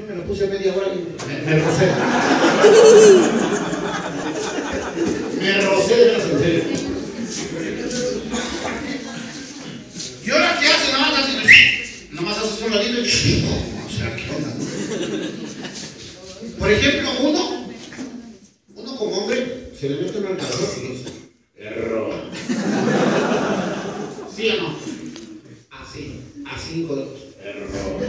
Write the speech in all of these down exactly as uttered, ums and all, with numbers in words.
Yo me lo puse a media hora y me, me rocé. Me rocé de veras en serio. ¿Y ahora qué hace? Nada más hace, nada más haces un ladito y... O sea, ¿qué onda? Por ejemplo, uno, uno como hombre, se le mete un alcalor y dice, error. ¿Sí o no? Así, así con error.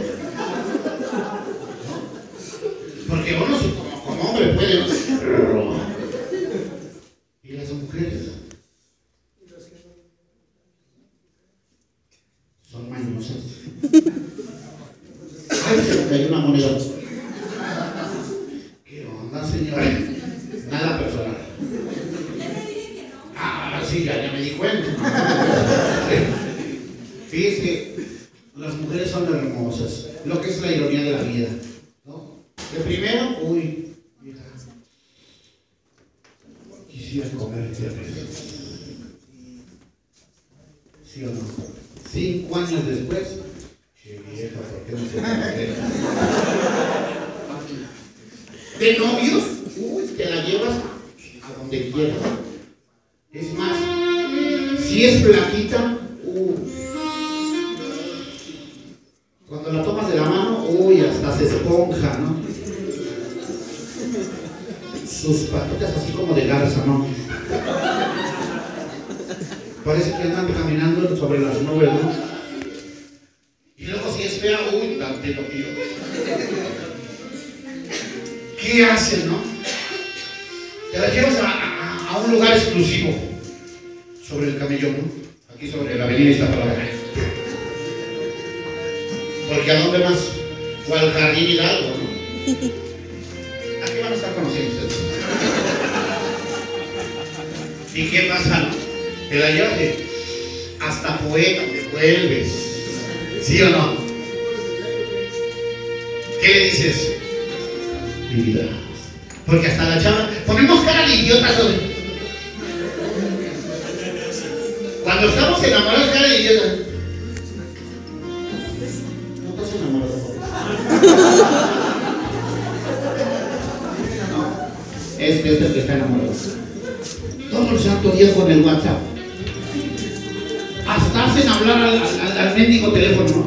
Porque uno como, como hombre puede, error. ¿Y las mujeres? Son mañosas. Ay, se me cayó una moneda. ¿Qué onda, señora? Nada personal. Ah, sí, ya, ya me di cuenta. Fíjese, las mujeres son hermosas. Lo que es la ironía de la vida, ¿no? De primero, uy, mira, quisiera comerte a veces. ¿Sí o no? Cinco años después, che vieja, ¿por qué no se me de novios, uy, te la llevas a donde quieras. Es más, si es flaquita, uy, cuando la tomas de la mano, uy, hasta se esponja, ¿no? Sus patitas así como de garza, ¿no? Parece que andan caminando sobre las nubes, ¿no? Y luego si es fea, uy, tantito tío. ¿Qué hacen, no? Te la llevas a, a, a un lugar exclusivo sobre el camellón, ¿no? Aquí sobre la avenida Iztapalapa. Porque ¿a dónde más? O al Jardín Hidalgo, ¿no? Aquí van a estar conociendo ustedes. ¿Y qué pasa, no? Te la llevas de hasta poeta te vuelves. ¿Sí o no? ¿Qué le dices? Mi vida. Porque hasta la chava ponemos cara de idiotas hoy. Cuando estamos enamorados, cara de idiotas. No estás enamorado. No. Este es el que está enamorado. Todo el santo día con el WhatsApp. Hasta hacen hablar al, al, al mendigo teléfono.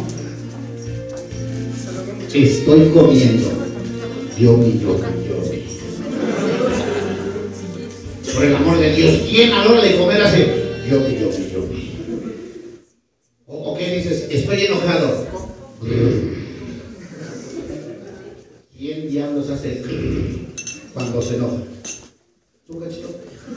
Estoy comiendo. Yo mi yo, yo. Por el amor de Dios, ¿quién a la hora de comer hace yo mi yo, mi yo? ¿O, o qué dices? Estoy enojado. ¿Quién diablos hace cuando se enoja? ¿Tú, cachito?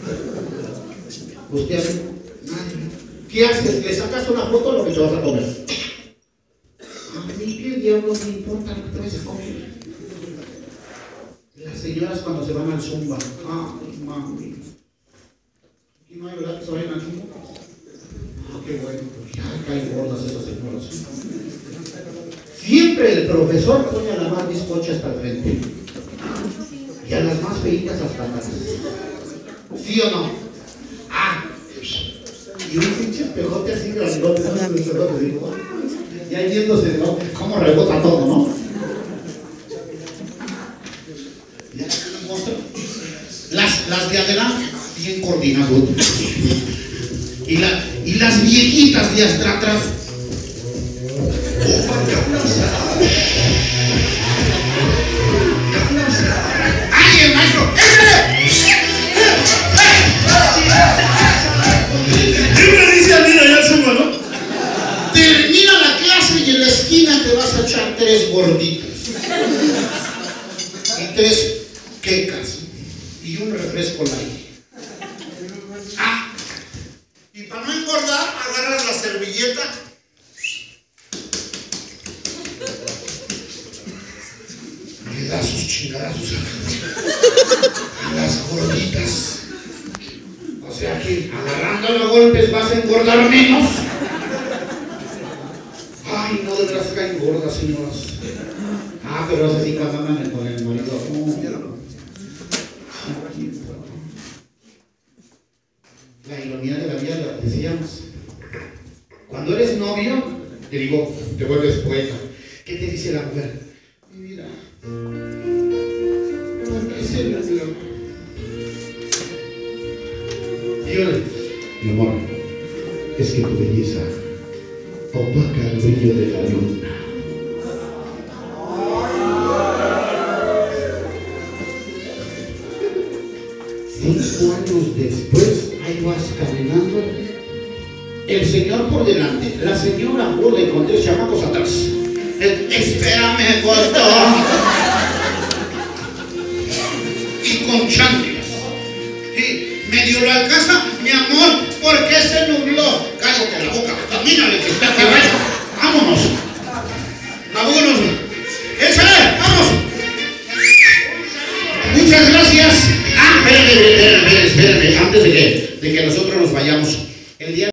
¿Usted hace? ¿Qué haces? ¿Le sacas una foto o lo que te vas a comer? A mí qué diablos me importa lo que te vas a comer. Las señoras cuando se van al zumba. Ay, mami. ¿Aquí no hay verdad que se vayan al zumba? Ah, qué bueno, porque ya caen gordas esas señoras. Siempre el profesor pone a la más bizcocha hasta el frente. Y a las más feitas hasta atrás. ¿Sí o no? Ah, y un pinche pegote así grandote, ¿sabes? El pegote, digo, ya viéndose, ¿no? Cómo rebota todo, ¿no? Ya, las, las de adelante, bien coordinadas. Y, la, y las viejitas de hasta atrás. ¡Ay, el maestro! Siempre dice a mí allá al zumba, ¿no? Termina la clase y en la esquina te vas a echar tres gorditas. Y tres quecas. Y un refresco light. Ah. Y para no engordar, agarras la servilleta. Le das sus chingadazos a las gorditas. O sea que agarrando los golpes vas a engordar menos. Ay, no, de verdad se caen gordas, señoras. Ah, pero es así cuando andan con el marido. Oh, la ironía de la vida, la decíamos. Cuando eres novio, te digo, te vuelves poeta. ¿Qué te dice la mujer? Mi vida, ¿Por qué se nubló? Dígale, mi amor, es que tu belleza opaca el brillo de la luna. Cinco años después, ahí vas caminando, el señor por delante, la señora burda y con tres chamacos atrás. Eh, Espérame, corto. Y con chanclas. Sí, medio lo alcanza, mi amor, ¿por qué se nubló? Cállate la boca, camínale que está que vaya. Vámonos. Vámonos. ¡Échale! ¡Vamos! Muchas gracias. Ah, espérame, espérame, espérame, antes de que, de que nosotros nos vayamos. El día